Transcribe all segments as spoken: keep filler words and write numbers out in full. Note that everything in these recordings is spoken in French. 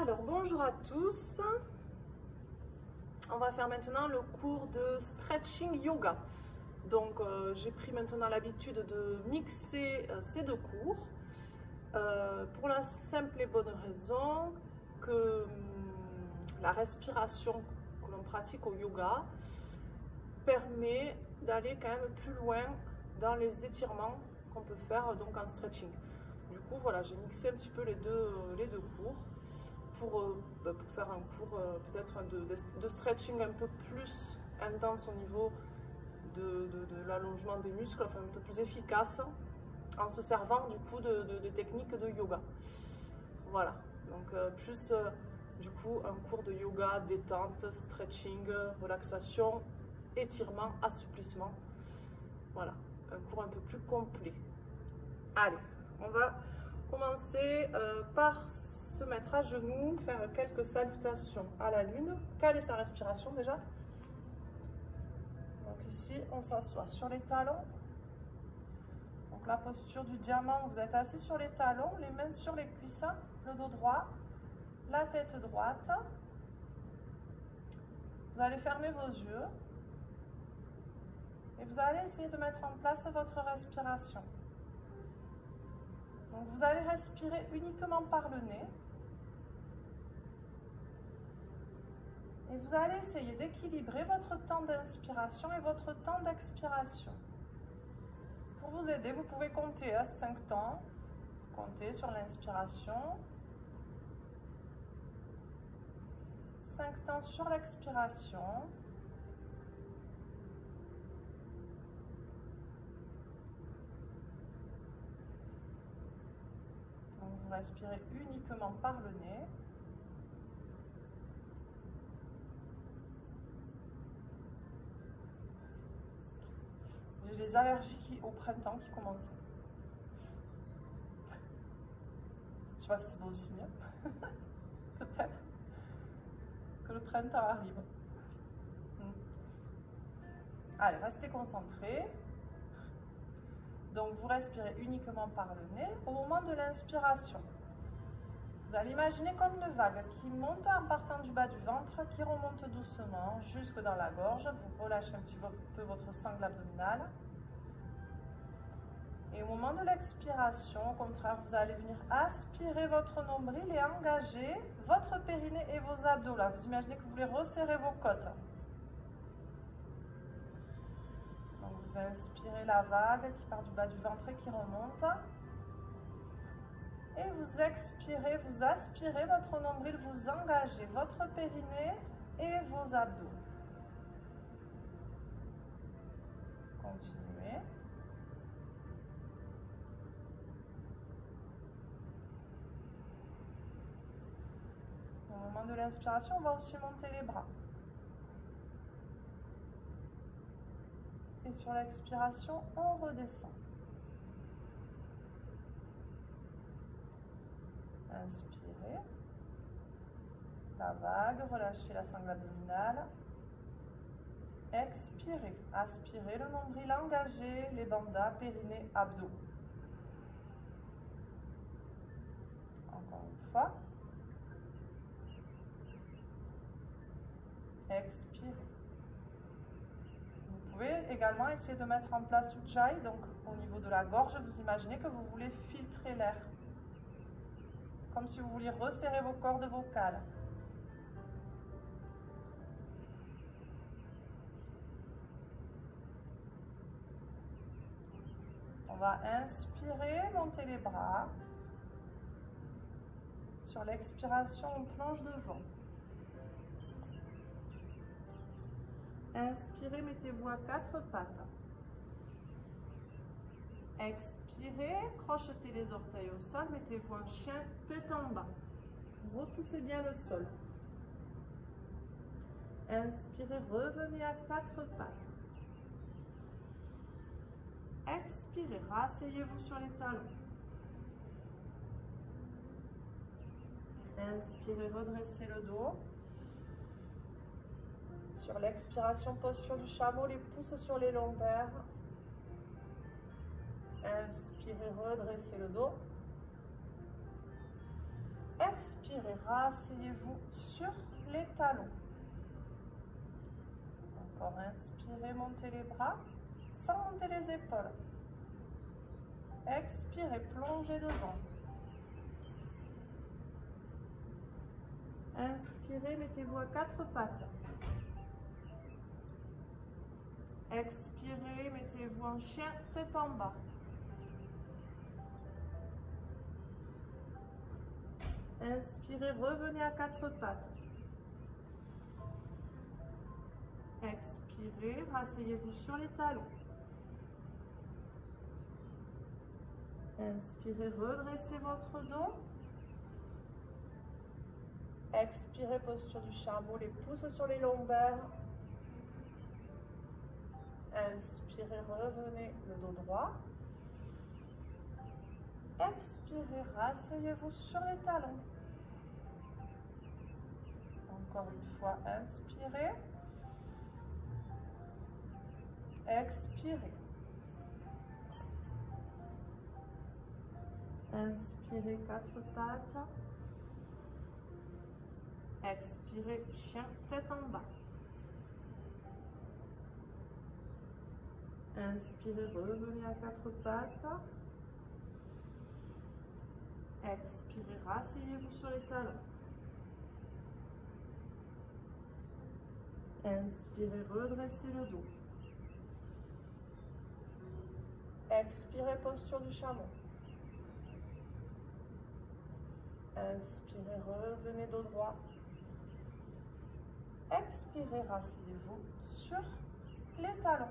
Alors bonjour à tous, on va faire maintenant le cours de stretching yoga. Donc euh, j'ai pris maintenant l'habitude de mixer euh, ces deux cours euh, pour la simple et bonne raison que hum, la respiration que l'on pratique au yoga permet d'aller quand même plus loin dans les étirements qu'on peut faire donc en stretching. Du coup voilà, j'ai mixé un petit peu les deux, les deux cours. Pour, euh, bah, pour faire un cours euh, peut-être de, de, de stretching un peu plus intense au niveau de, de, de l'allongement des muscles, enfin un peu plus efficace, en se servant du coup de, de, de techniques de yoga. Voilà, donc euh, plus euh, du coup un cours de yoga, détente, stretching, relaxation, étirement, assouplissement. Voilà, un cours un peu plus complet. Allez, on va commencer euh, par se mettre à genoux, faire quelques salutations à la lune. Quelle est sa respiration déjà? Donc ici, on s'assoit sur les talons. Donc la posture du diamant, vous êtes assis sur les talons, les mains sur les cuisses, le dos droit, la tête droite. Vous allez fermer vos yeux et vous allez essayer de mettre en place votre respiration. Donc vous allez respirer uniquement par le nez. Et vous allez essayer d'équilibrer votre temps d'inspiration et votre temps d'expiration. Pour vous aider, vous pouvez compter à cinq temps. Comptez sur l'inspiration. cinq temps sur l'expiration. Donc vous respirez uniquement par le nez. J'ai les allergies qui, au printemps qui commencent. Je ne sais pas si c'est bon signe. Peut-être que le printemps arrive. Hmm. Allez, restez concentrés. Donc, vous respirez uniquement par le nez. Au moment de l'inspiration, vous allez imaginer comme une vague qui monte en partant du bas du ventre, qui remonte doucement jusque dans la gorge. Vous relâchez un petit peu votre sangle abdominale. Et au moment de l'expiration, au contraire, vous allez venir aspirer votre nombril et engager votre périnée et vos abdos. Là, vous imaginez que vous voulez resserrer vos côtes. Donc, vous inspirez la vague qui part du bas du ventre et qui remonte. Et vous expirez, vous aspirez votre nombril, vous engagez votre périnée et vos abdos. Continuez. Au moment de l'inspiration, on va aussi monter les bras. Et sur l'expiration, on redescend. Inspirez. La vague, relâchez la sangle abdominale. Expirez. Aspirez le nombril, engagez les bandas, périnée, abdos. Encore une fois. Expirez. Vous pouvez également essayer de mettre en place Ujjayi, donc au niveau de la gorge, vous imaginez que vous voulez filtrer l'air. Comme si vous vouliez resserrer vos cordes vocales. On va inspirer, monter les bras. Sur l'expiration, on plonge devant. Inspirez, mettez-vous à quatre pattes. Expirez, crochetez les orteils au sol, mettez-vous en chien, tête en bas. Repoussez bien le sol. Inspirez, revenez à quatre pattes. Expirez, rasseyez-vous sur les talons. Inspirez, redressez le dos. Sur l'expiration, posture du chameau, les pouces sur les lombaires. Inspirez, redressez le dos. Expirez, rasseyez-vous sur les talons. Encore inspirez, montez les bras sans monter les épaules. Expirez, plongez devant. Inspirez, mettez-vous à quatre pattes. Expirez, mettez-vous en chien, tête en bas. Inspirez, revenez à quatre pattes. Expirez, rasseyez-vous sur les talons. Inspirez, redressez votre dos. Expirez, posture du chameau, les pouces sur les lombaires. Inspirez, revenez le dos droit. Expirez, rasseyez-vous sur les talons. Encore une fois, inspirez. Expirez. Inspirez, quatre pattes. Expirez, chien, tête en bas. Inspirez, revenez à quatre pattes. Expirez, rasseyez-vous sur les talons. Inspirez, redressez le dos. Expirez, posture du chameau. Inspirez, revenez dos droit. Expirez, rasseyez-vous sur les talons.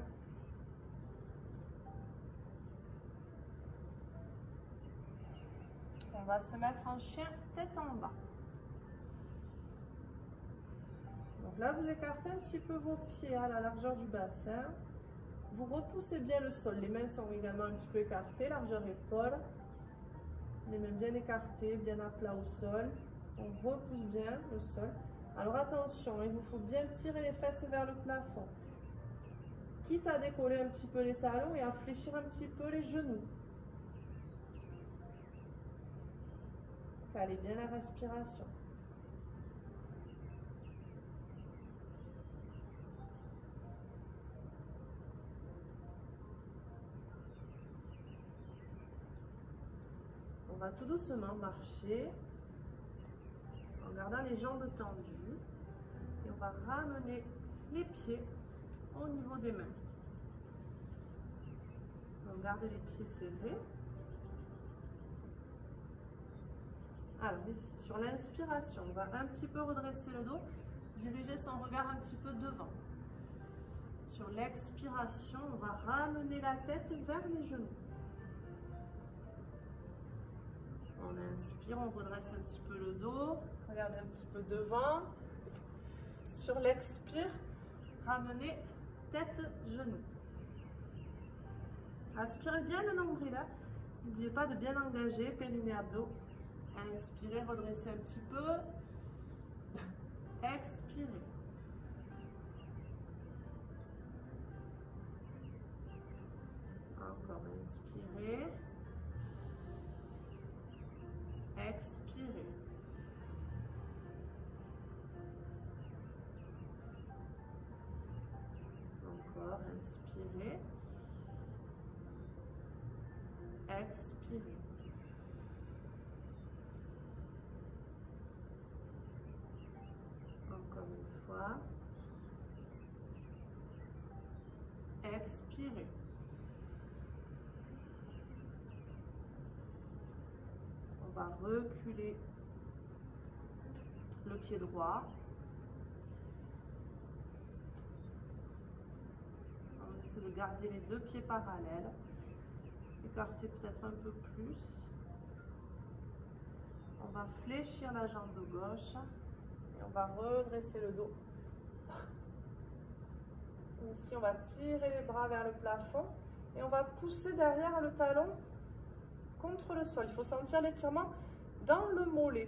On va se mettre en chien, tête en bas. Donc là, vous écartez un petit peu vos pieds à la largeur du bassin. Vous repoussez bien le sol. Les mains sont également un petit peu écartées, largeur épaule. Les mains bien écartées, bien à plat au sol. On repousse bien le sol. Alors attention, il vous faut bien tirer les fesses vers le plafond. Quitte à décoller un petit peu les talons et à fléchir un petit peu les genoux. Calez bien la respiration. On va tout doucement marcher en gardant les jambes tendues et on va ramener les pieds au niveau des mains. On garde les pieds serrés. Alors ici, sur l'inspiration, on va un petit peu redresser le dos, diriger son regard un petit peu devant. Sur l'expiration, on va ramener la tête vers les genoux. On inspire, on redresse un petit peu le dos, regardez un petit peu devant. Sur l'expire, ramenez tête, genoux. Aspirez bien le nombril là. N'oubliez pas de bien engager, périnée, abdos. Inspirez, redressez un petit peu. Expirez. Encore inspirez. Expirez. Encore inspirez. Expirez. Encore une fois. Expirez. On va reculer le pied droit. On essaie de garder les deux pieds parallèles. Écarter peut-être un peu plus. On va fléchir la jambe gauche et on va redresser le dos. Ici, on va tirer les bras vers le plafond et on va pousser derrière le talon contre le sol. Il faut sentir l'étirement dans le mollet.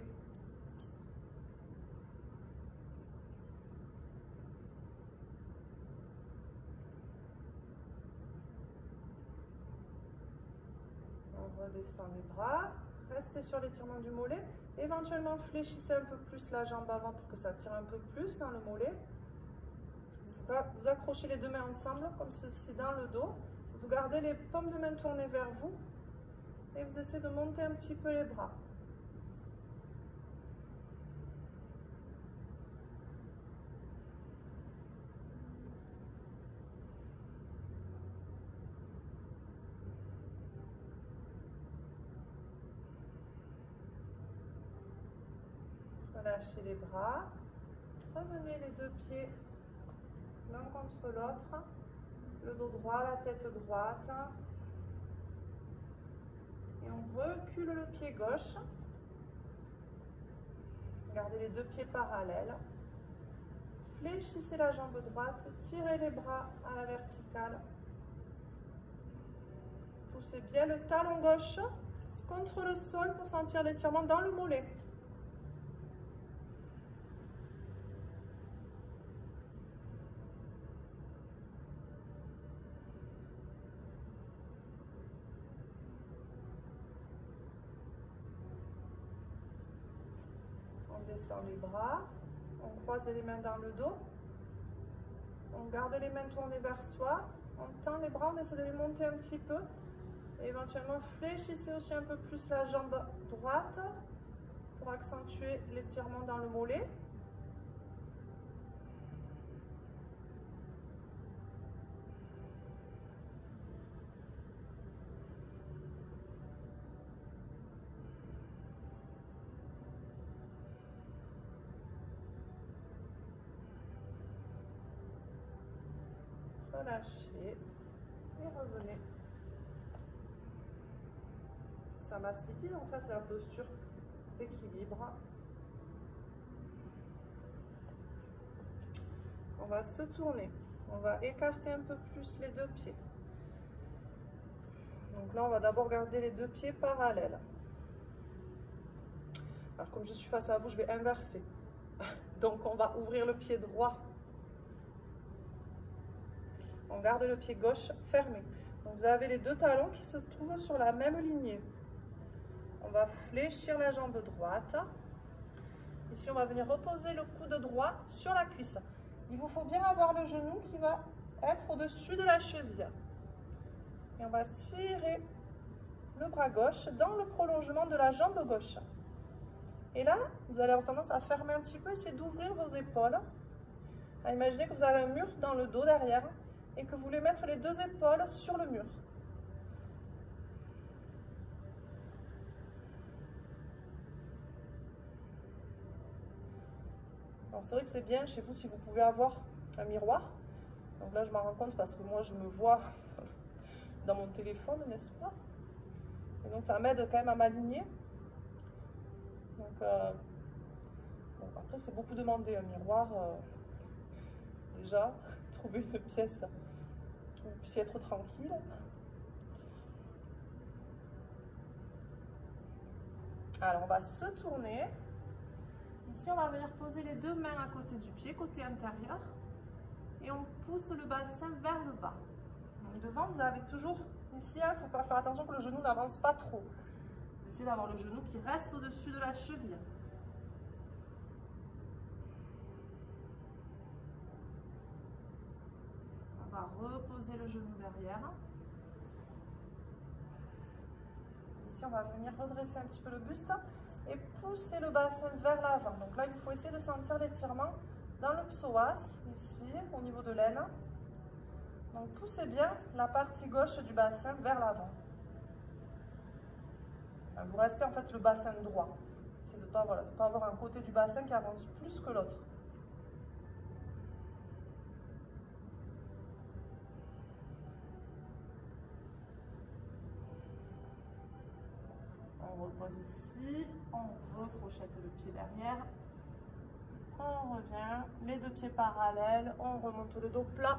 On redescend les bras. Restez sur l'étirement du mollet. Éventuellement, fléchissez un peu plus la jambe avant pour que ça tire un peu plus dans le mollet. Vous accrochez les deux mains ensemble, comme ceci, dans le dos. Vous gardez les paumes de main tournées vers vous. Et vous essayez de monter un petit peu les bras. Relâchez les bras. Revenez les deux pieds l'un contre l'autre. Le dos droit, la tête droite. Et on recule le pied gauche. Gardez les deux pieds parallèles. Fléchissez la jambe droite. Tirez les bras à la verticale. Poussez bien le talon gauche contre le sol pour sentir l'étirement dans le mollet. On descend les bras, on croise les mains dans le dos, on garde les mains tournées vers soi, on tend les bras, on essaie de les monter un petit peu, et éventuellement fléchissez aussi un peu plus la jambe droite pour accentuer l'étirement dans le mollet. Relâchez et revenez. Samastiti, donc ça c'est la posture d'équilibre. On va se tourner, on va écarter un peu plus les deux pieds. Donc là on va d'abord garder les deux pieds parallèles. Alors comme je suis face à vous, je vais inverser. Donc on va ouvrir le pied droit. On garde le pied gauche fermé. Donc vous avez les deux talons qui se trouvent sur la même lignée. On va fléchir la jambe droite. Ici, on va venir reposer le coude droit sur la cuisse. Il vous faut bien avoir le genou qui va être au-dessus de la cheville. Et on va tirer le bras gauche dans le prolongement de la jambe gauche. Et là, vous allez avoir tendance à fermer un petit peu, essayer d'ouvrir vos épaules. Imaginez que vous avez un mur dans le dos derrière et que vous voulez mettre les deux épaules sur le mur. C'est vrai que c'est bien chez vous si vous pouvez avoir un miroir. Donc là, je m'en rends compte parce que moi, je me vois dans mon téléphone, n'est-ce pas? Et donc, ça m'aide quand même à m'aligner. Donc, euh, bon, après, c'est beaucoup demandé, un miroir. Euh, déjà, trouver une pièce où vous puissiez être tranquille. Alors, on va se tourner. Ici, on va venir poser les deux mains à côté du pied, côté intérieur. Et on pousse le bassin vers le bas. Donc, devant, vous avez toujours, ici, il hein, ne faut pas faire attention que le genou n'avance pas trop. Essayez d'avoir le genou qui reste au-dessus de la cheville. On va reposer le genou derrière. Ici, on va venir redresser un petit peu le buste et pousser le bassin vers l'avant. Donc là, il faut essayer de sentir l'étirement dans le psoas, ici, au niveau de l'aine. Donc poussez bien la partie gauche du bassin vers l'avant. Vous restez en fait le bassin droit. C'est de ne pas, voilà, de pas avoir un côté du bassin qui avance plus que l'autre. On repose ici, on recrochette le pied derrière, on revient, les deux pieds parallèles, on remonte le dos plat,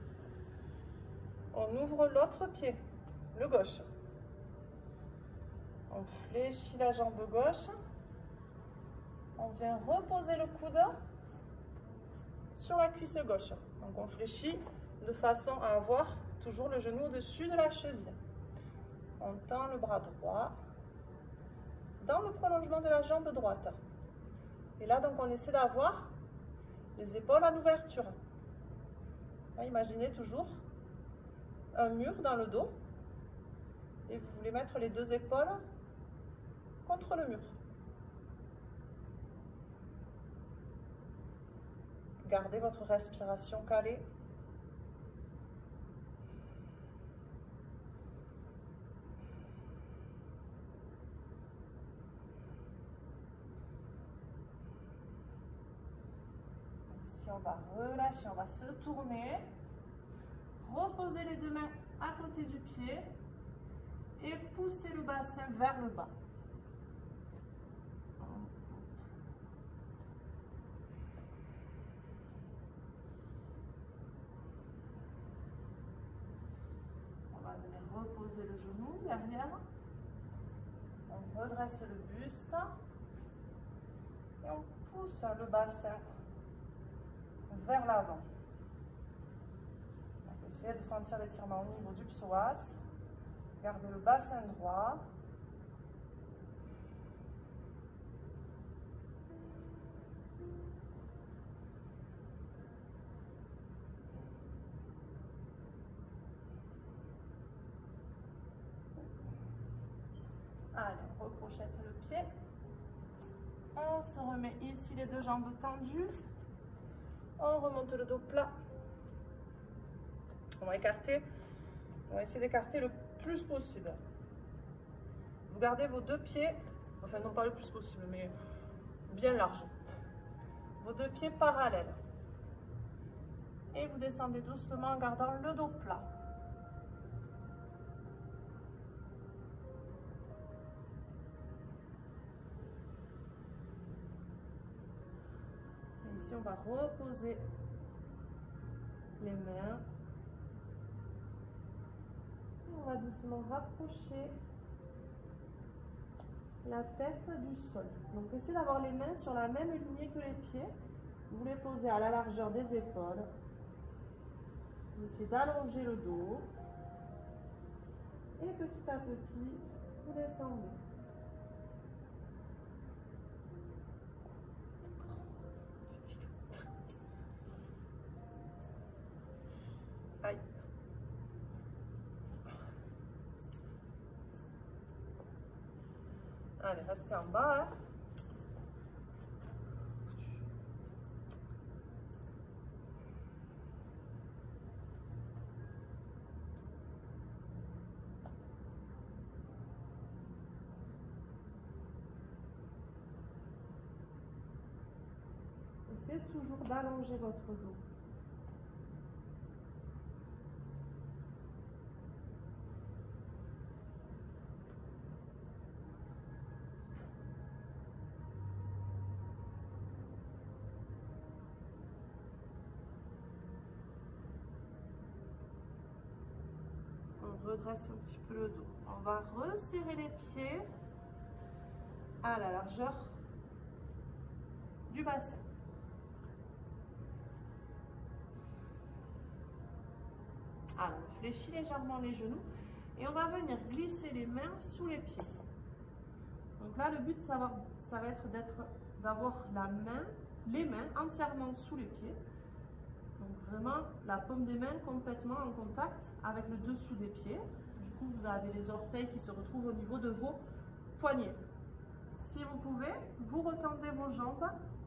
on ouvre l'autre pied, le gauche, on fléchit la jambe gauche, on vient reposer le coude sur la cuisse gauche, donc on fléchit de façon à avoir toujours le genou au-dessus de la cheville, on tend le bras droit. dans le prolongement de la jambe droite. Et là, donc, on essaie d'avoir les épaules en ouverture. Là, imaginez toujours un mur dans le dos et vous voulez mettre les deux épaules contre le mur. Gardez votre respiration calée. Ici, on va relâcher, on va se tourner. Reposez les deux mains à côté du pied et poussez le bassin vers le bas. On va venir reposer le genou derrière. On redresse le buste et on pousse le bassin vers l'avant. Essayez de sentir l'étirement au niveau du psoas. Gardez le bassin droit. Allez, on recrochette le pied. On se remet ici les deux jambes tendues. On remonte le dos plat. On va écarter, on va essayer d'écarter le plus possible. Vous gardez vos deux pieds, enfin non pas le plus possible, mais bien large. Vos deux pieds parallèles. Et vous descendez doucement en gardant le dos plat. Et ici, on va reposer les mains. On va doucement rapprocher la tête du sol. Donc essayez d'avoir les mains sur la même lignée que les pieds. Vous les posez à la largeur des épaules. Vous essayez d'allonger le dos. Et petit à petit, vous descendez. Aïe. Allez, restez en bas. Hein. Essayez toujours d'allonger votre dos. Redresse un petit peu le dos. On va resserrer les pieds à la largeur du bassin. Alors, on fléchit légèrement les genoux et on va venir glisser les mains sous les pieds. Donc là, le but, ça va, ça va être d'être, d'avoir la main, les mains entièrement sous les pieds. Donc vraiment la paume des mains complètement en contact avec le dessous des pieds. Du coup, vous avez les orteils qui se retrouvent au niveau de vos poignets. Si vous pouvez, vous retendez vos jambes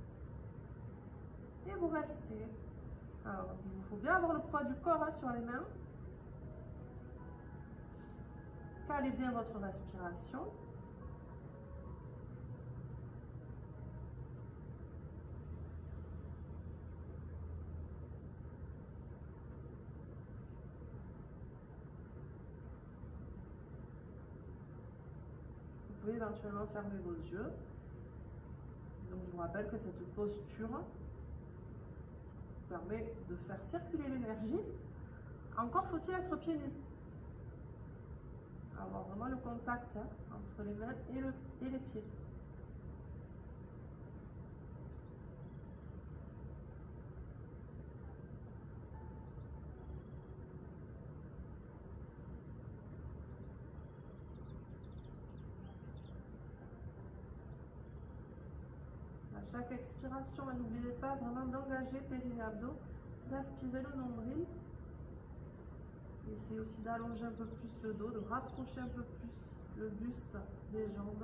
et vous restez. Alors, il vous faut bien avoir le poids du corps hein, sur les mains. Calez bien votre respiration. Vous pouvez éventuellement fermer vos yeux. Donc je vous rappelle que cette posture permet de faire circuler l'énergie. Encore faut-il être pieds nus. Avoir vraiment le contact hein, entre les mains et, le, et les pieds. À chaque expiration, n'oubliez pas vraiment d'engager périnée-abdos, d'aspirer le nombril. Essayez aussi d'allonger un peu plus le dos, de rapprocher un peu plus le buste des jambes.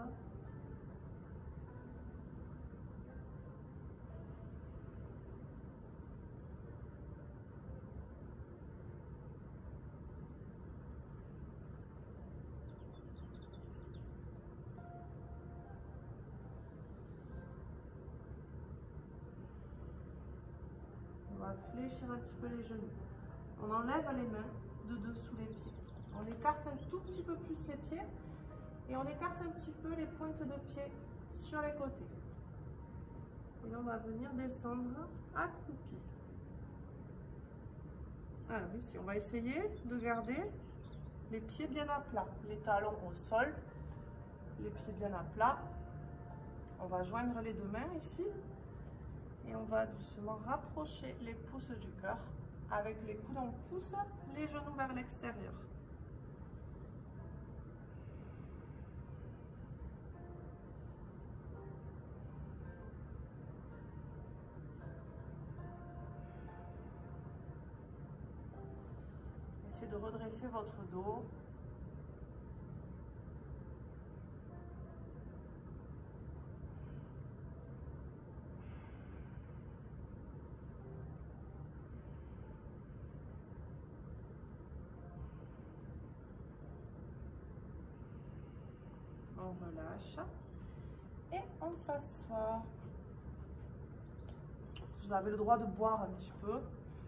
On va fléchir un petit peu les genoux. On enlève les mains de dessous les pieds. On écarte un tout petit peu plus les pieds et on écarte un petit peu les pointes de pied sur les côtés. Et là, on va venir descendre accroupi. Alors ici, on va essayer de garder les pieds bien à plat, les talons au sol, les pieds bien à plat. On va joindre les deux mains ici et on va doucement rapprocher les pouces du cœur. Avec les coudes, on pousse les genoux vers l'extérieur. Essayez de redresser votre dos. On relâche et on s'assoit. Vous avez le droit de boire un petit peu.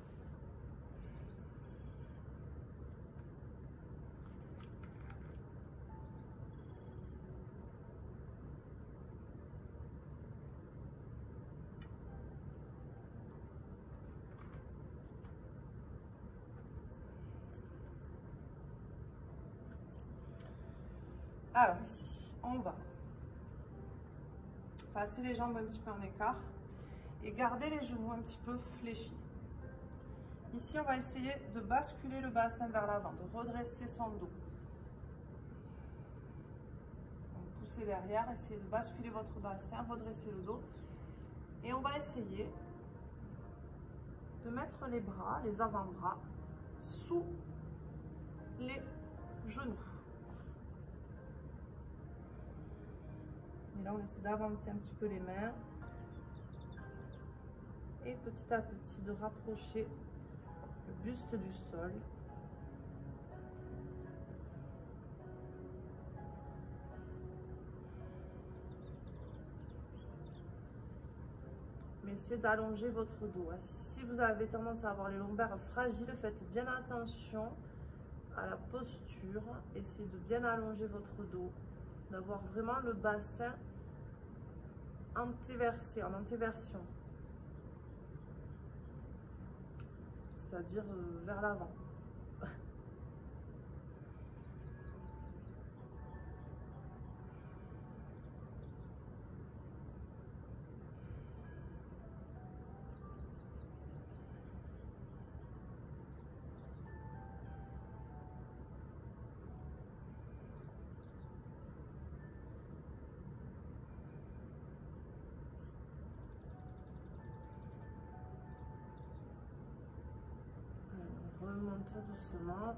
Alors ici, on va passer les jambes un petit peu en écart et garder les genoux un petit peu fléchis. Ici, on va essayer de basculer le bassin vers l'avant, de redresser son dos. Donc, poussez derrière, essayez de basculer votre bassin, redresser le dos. Et on va essayer de mettre les bras, les avant-bras, sous les genoux. Et là, on essaie d'avancer un petit peu les mains. Et petit à petit, de rapprocher le buste du sol. Mais essayez d'allonger votre dos. Si vous avez tendance à avoir les lombaires fragiles, faites bien attention à la posture. Essayez de bien allonger votre dos, d'avoir vraiment le bassin antéversé, en antéversion, c'est-à-dire euh, vers l'avant. Remonte doucement.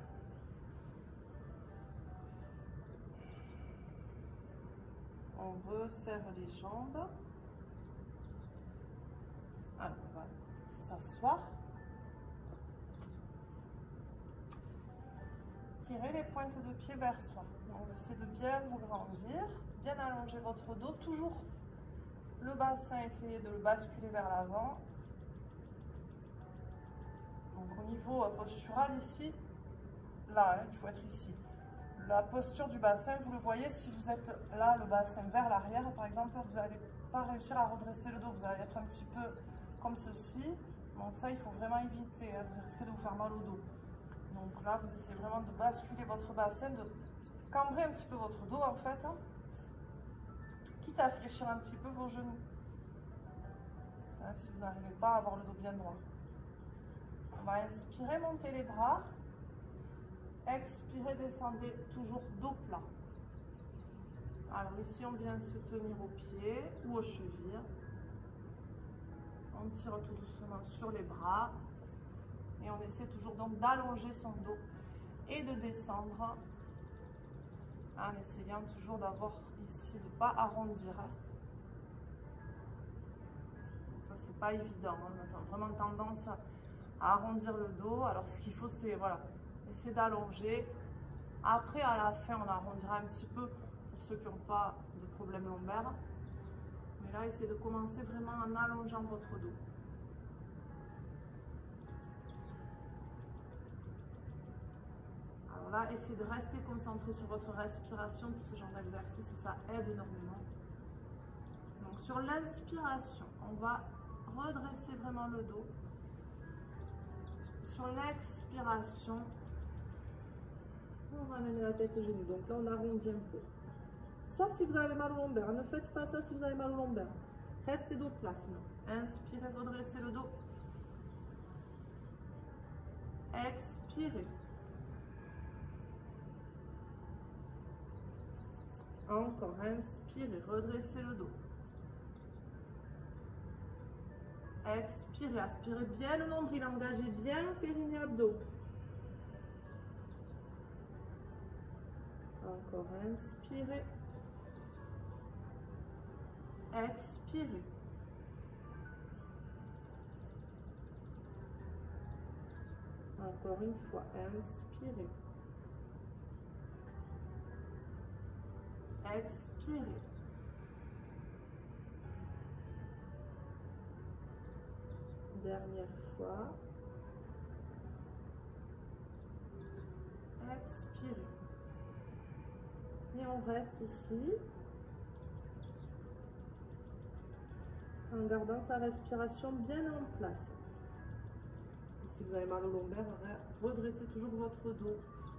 On resserre les jambes. Alors, on va s'asseoir. Tirez les pointes de pied vers soi. On essaie de bien vous grandir, bien allonger votre dos. Toujours le bassin, essayez de le basculer vers l'avant. Donc au niveau postural ici, là, hein, il faut être ici. La posture du bassin, vous le voyez, si vous êtes là, le bassin vers l'arrière, par exemple, vous n'allez pas réussir à redresser le dos, vous allez être un petit peu comme ceci. Donc ça, il faut vraiment éviter, hein, vous risquez de vous faire mal au dos. Donc là, vous essayez vraiment de basculer votre bassin, de cambrer un petit peu votre dos en fait, hein, quitte à fléchir un petit peu vos genoux, hein, si vous n'arrivez pas à avoir le dos bien droit. On va inspirer, monter les bras. Expirez, descendez toujours dos plat. Alors ici, on vient se tenir aux pieds ou aux chevilles. On tire tout doucement sur les bras. Et on essaie toujours donc d'allonger son dos et de descendre en essayant toujours d'avoir ici, de ne pas arrondir. Ça, c'est pas évident. On a vraiment tendance à arrondir le dos. Alors, ce qu'il faut, c'est voilà, essayer d'allonger. Après, à la fin, on arrondira un petit peu pour ceux qui n'ont pas de problème lombaire. Mais là, essayez de commencer vraiment en allongeant votre dos. Alors là, essayez de rester concentré sur votre respiration pour ce genre d'exercice et ça aide énormément. Donc sur l'inspiration, on va redresser vraiment le dos. Sur l'expiration, on ramène la tête au genou. Donc là, on arrondit un peu. Sauf si vous avez mal au lombaire. Ne faites pas ça si vous avez mal au lombaire. Restez dos plat sinon. Inspirez, redressez le dos. Expirez. Encore, inspirez, redressez le dos. Expirez, aspirez bien le nombril, engagez bien le périnée abdos. Encore, inspirez. Expirez. Encore une fois, inspirez. Expirez. Dernière fois. Expirez. Et on reste ici. En gardant sa respiration bien en place. Et si vous avez mal au lombaire, redressez toujours votre dos.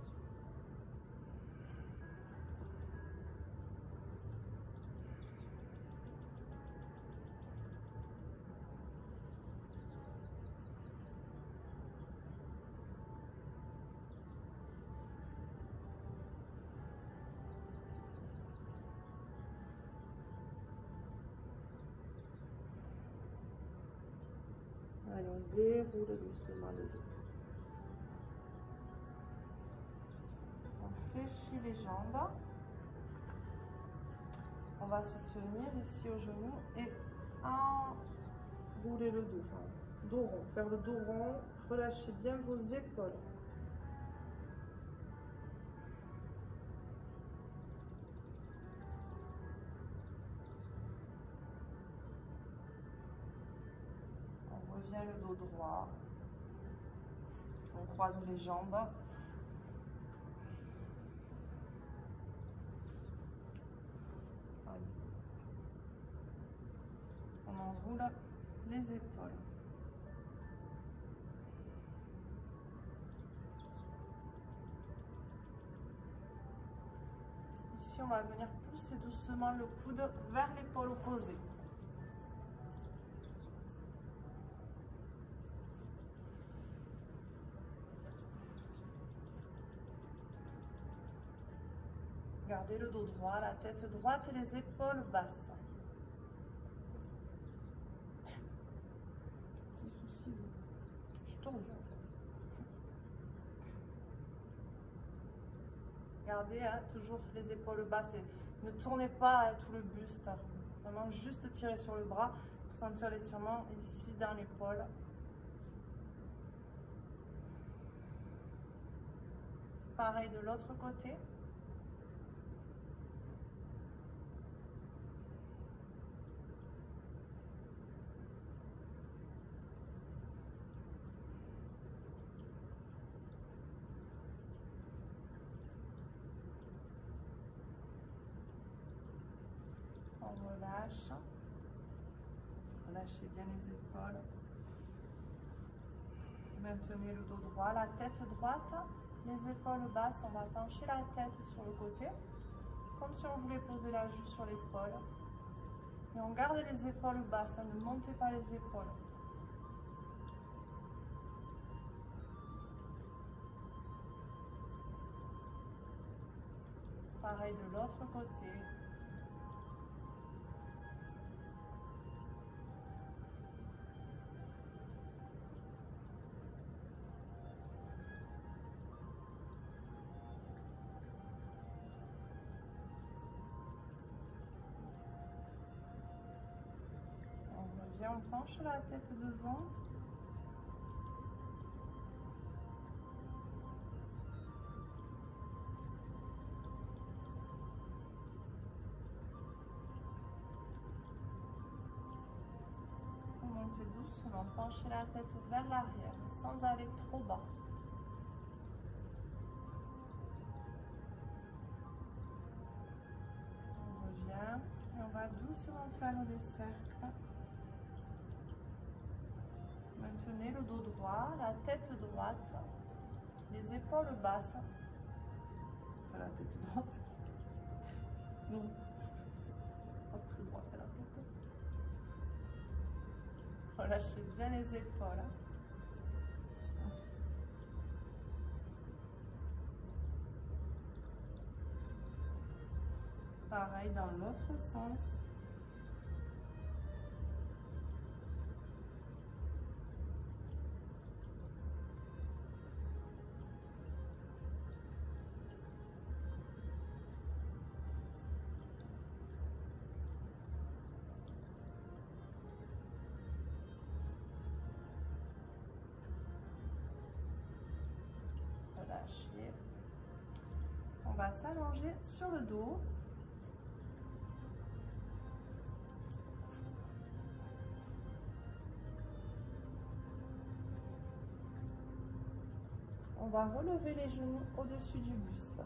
Allez, on déroule doucement le dos. On fléchit les jambes. On va se tenir ici au genou et enrouler le dos. Enfin, dos rond. Faire le dos rond. Relâchez bien vos épaules. Le dos droit, on croise les jambes, on enroule les épaules. Ici, on va venir pousser doucement le coude vers l'épaule opposée. Gardez le dos droit, la tête droite et les épaules basses. Petit souci, je suis tordue en fait. Gardez hein, toujours les épaules basses et ne tournez pas hein, tout le buste. Vraiment juste tirer sur le bras pour sentir l'étirement ici dans l'épaule. Pareil de l'autre côté. On relâche, relâchez bien les épaules, maintenez le dos droit, la tête droite, les épaules basses, on va pencher la tête sur le côté, comme si on voulait poser la joue sur l'épaule. Et on garde les épaules basses, ne montez pas les épaules. Pareil de l'autre côté. Bien, on penche la tête devant. Vous montez doucement, penchez la tête vers l'arrière sans aller trop bas. On revient et on va doucement faire des cercles. Maintenez le dos droit, la tête droite, les épaules basses. Enfin, la tête droite. Non, pas très droite la tête. Relâchez bien les épaules. Pareil dans l'autre sens. Relâchez. On va s'allonger sur le dos. On va relever les genoux au-dessus du buste.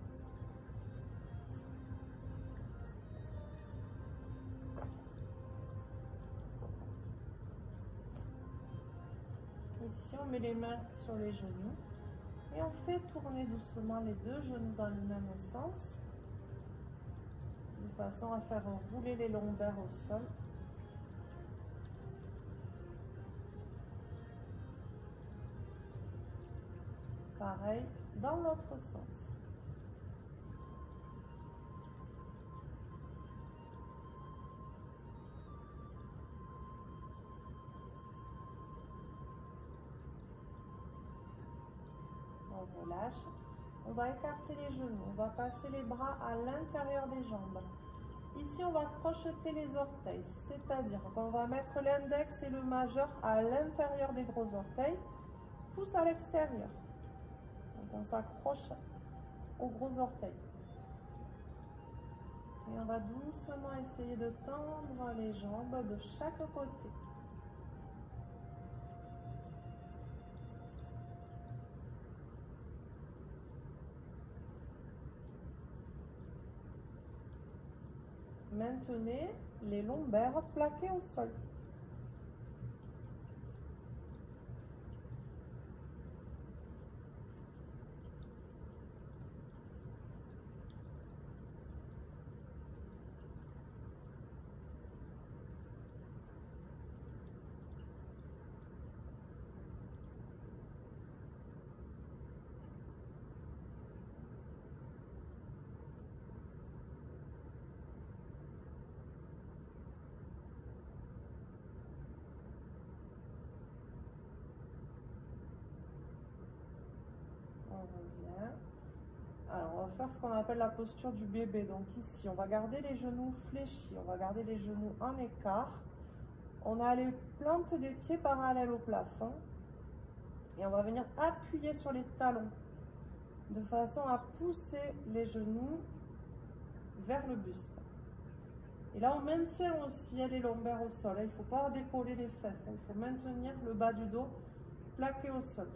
Ici, on met les mains sur les genoux et on fait tourner doucement les deux genoux dans le même sens, de façon à faire rouler les lombaires au sol. Pareil dans l'autre sens. On relâche. On va écarter les genoux. On va passer les bras à l'intérieur des jambes. Ici, on va crocheter les orteils, c'est-à-dire qu'on va mettre l'index et le majeur à l'intérieur des gros orteils, pouce à l'extérieur. On s'accroche aux gros orteils. Et on va doucement essayer de tendre les jambes de chaque côté. Maintenez les lombaires plaqués au sol. On revient. Alors, on va faire ce qu'on appelle la posture du bébé. Donc ici, on va garder les genoux fléchis, on va garder les genoux en écart. On a les plantes des pieds parallèles au plafond. Et on va venir appuyer sur les talons, de façon à pousser les genoux vers le buste. Et là, on maintient aussi les lombaires au sol. Il ne faut pas décoller les fesses, il faut maintenir le bas du dos plaqué au sol.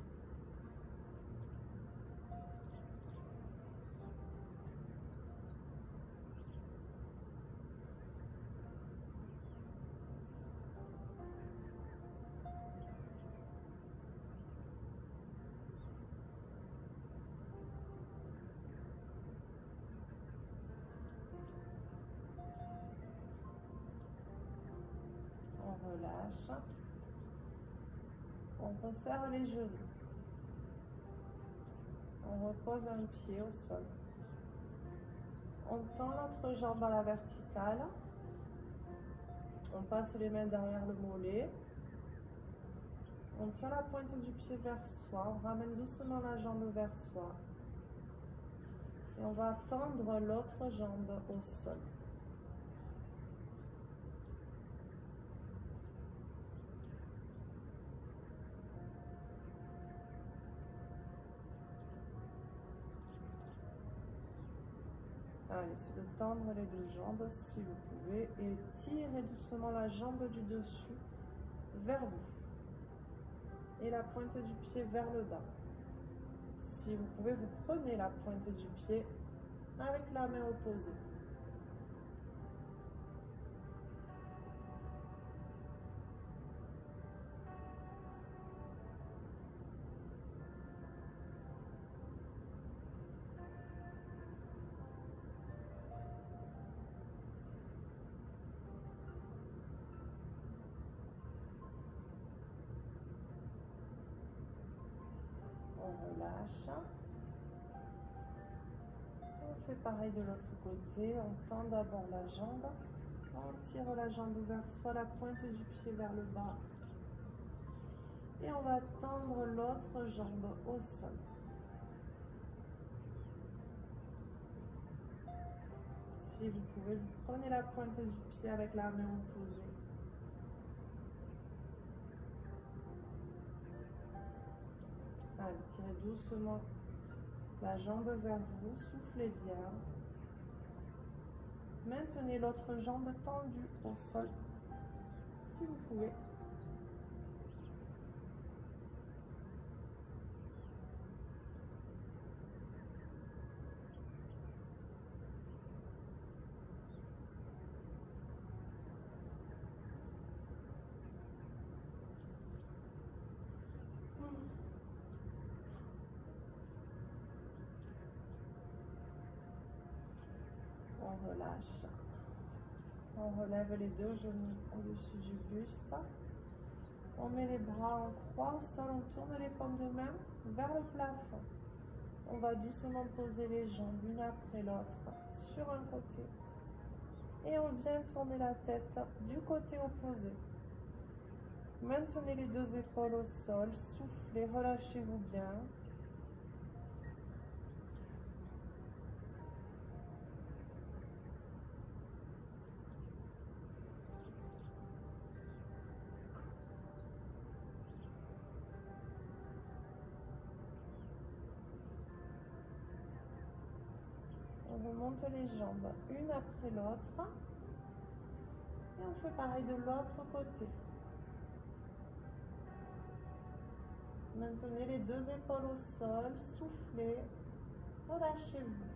On relâche. On resserre les genoux. On repose un pied au sol. On tend l'autre jambe à la verticale. On passe les mains derrière le mollet. On tient la pointe du pied vers soi. On ramène doucement la jambe vers soi. Et on va tendre l'autre jambe au sol. Allez, c'est de tendre les deux jambes si vous pouvez et tirez doucement la jambe du dessus vers vous et la pointe du pied vers le bas. Si vous pouvez, vous prenez la pointe du pied avec la main opposée. On relâche. On fait pareil de l'autre côté. On tend d'abord la jambe. On tire la jambe vers soi, la pointe du pied vers le bas. Et on va tendre l'autre jambe au sol. Si vous pouvez, vous prenez la pointe du pied avec la main opposée. Allez, tirez doucement la jambe vers vous, soufflez bien. Maintenez l'autre jambe tendue au sol, si vous pouvez. On relâche. On relève les deux genoux au-dessus du buste. On met les bras en croix au sol, on tourne les paumes de main vers le plafond. On va doucement poser les jambes l'une après l'autre sur un côté. Et on vient tourner la tête du côté opposé. Maintenez les deux épaules au sol, soufflez, relâchez-vous bien. On remonte les jambes une après l'autre. Et on fait pareil de l'autre côté. Maintenez les deux épaules au sol, soufflez, relâchez-vous.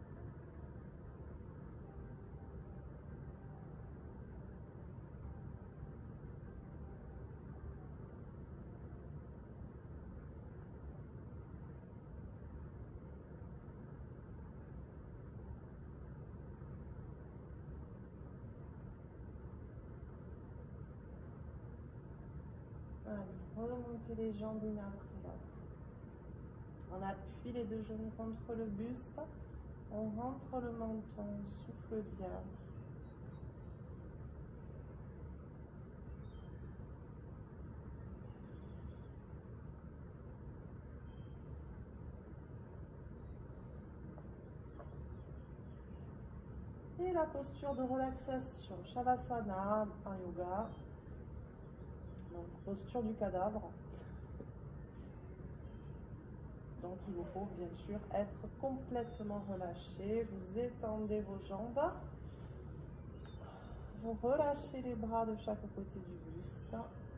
Allez, remontez les jambes l'une après l'autre. On appuie les deux genoux contre le buste. On rentre le menton, on souffle bien. Et la posture de relaxation, Shavasana en yoga. Donc, posture du cadavre. Donc il vous faut bien sûr être complètement relâché. Vous étendez vos jambes. Vous relâchez les bras de chaque côté du buste.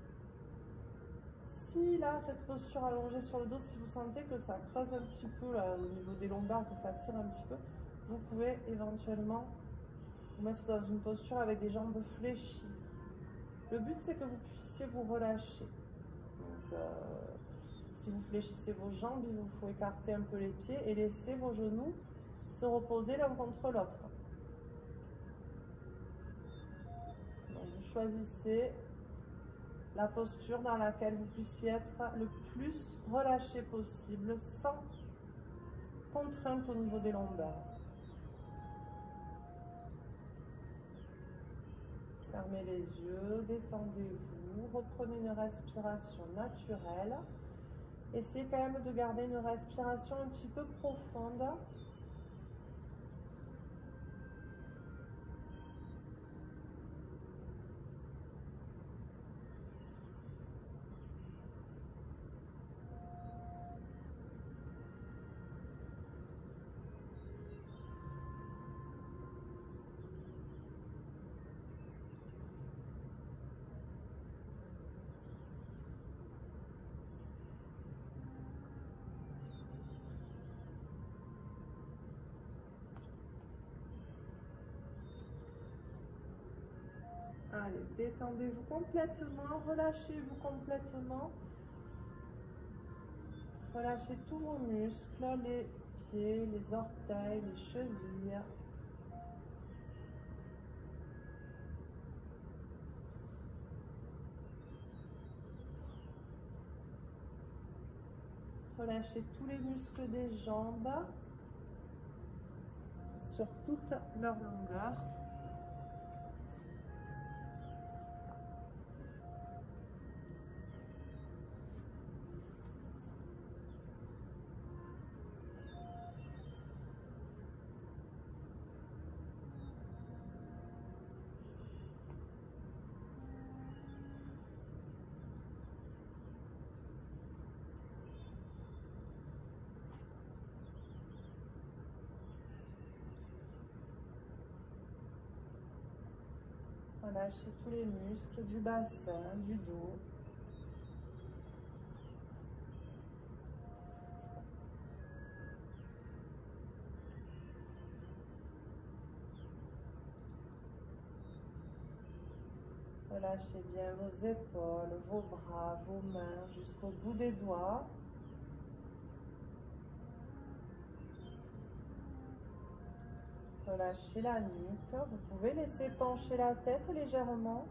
Si là, cette posture allongée sur le dos, si vous sentez que ça creuse un petit peu là, au niveau des lombaires, que ça tire un petit peu, vous pouvez éventuellement vous mettre dans une posture avec des jambes fléchies. Le but, c'est que vous puissiez vous relâcher. Donc, euh, si vous fléchissez vos jambes, il vous faut écarter un peu les pieds et laisser vos genoux se reposer l'un contre l'autre. Donc, vous choisissez la posture dans laquelle vous puissiez être le plus relâché possible, sans contrainte au niveau des lombaires. Fermez les yeux, détendez-vous, reprenez une respiration naturelle. Essayez quand même de garder une respiration un petit peu profonde. Allez, détendez-vous complètement, relâchez-vous complètement. Relâchez tous vos muscles, les pieds, les orteils, les chevilles. Relâchez tous les muscles des jambes sur toute leur longueur. Relâchez tous les muscles du bassin, du dos. Relâchez bien vos épaules, vos bras, vos mains jusqu'au bout des doigts. Relâchez la nuque. Vous pouvez laisser pencher la tête légèrement.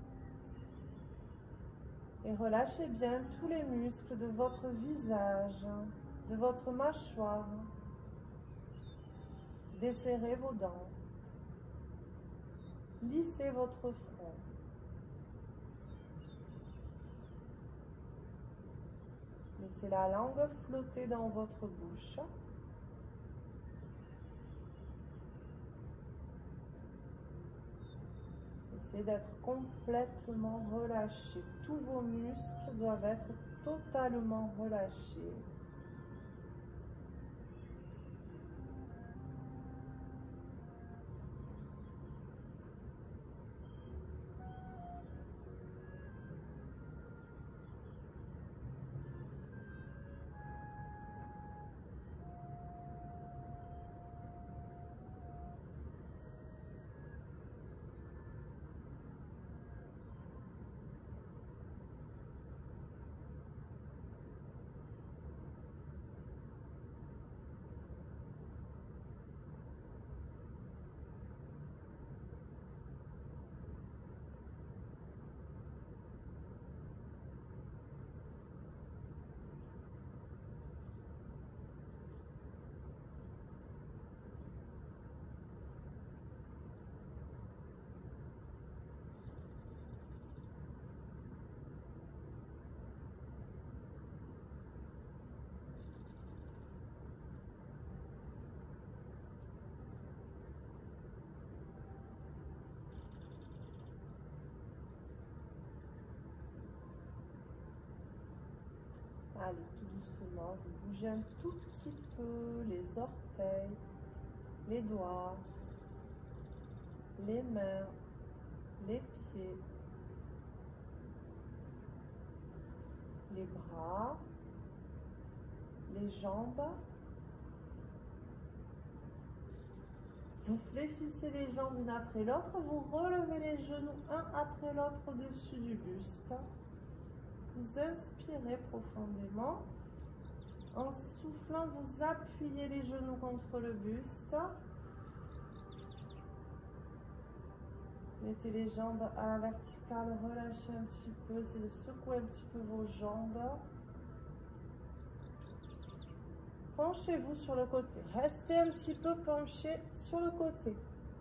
Et relâchez bien tous les muscles de votre visage, de votre mâchoire. Desserrez vos dents. Lissez votre front. Laissez la langue flotter dans votre bouche. Essayez d'être complètement relâché. Tous vos muscles doivent être totalement relâchés. Allez, tout doucement, vous bougez un tout petit peu les orteils, les doigts, les mains, les pieds, les bras, les jambes. Vous fléchissez les jambes une après l'autre, vous relevez les genoux un après l'autre au-dessus du buste. Vous inspirez profondément. En soufflant, vous appuyez les genoux contre le buste. Mettez les jambes à la verticale, relâchez un petit peu, essayez de secouer un petit peu vos jambes. Penchez-vous sur le côté. Restez un petit peu penché sur le côté.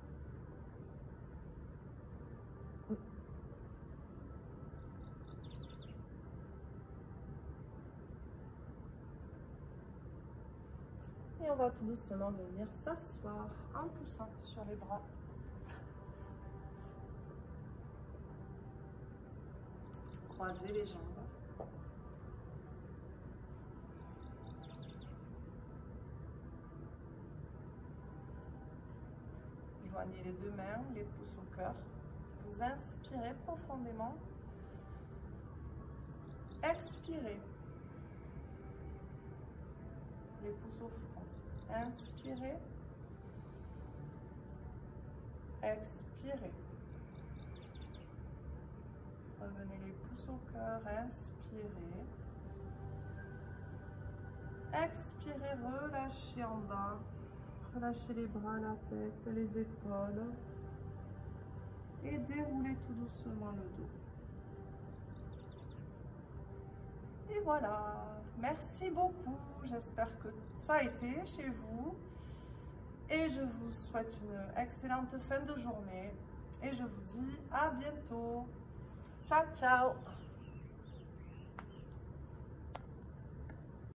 Et on va tout doucement venir s'asseoir en poussant sur les bras. Croisez les jambes. Joignez les deux mains, les pouces au cœur. Vous inspirez profondément. Expirez. Les pouces au front. Inspirez. Expirez. Revenez les pouces au cœur, inspirez. Expirez, relâchez en bas. Relâchez les bras, la tête, les épaules. Et déroulez tout doucement le dos. Et voilà. Merci beaucoup. J'espère que ça a été chez vous. Et je vous souhaite une excellente fin de journée. Et je vous dis à bientôt. Ciao, ciao.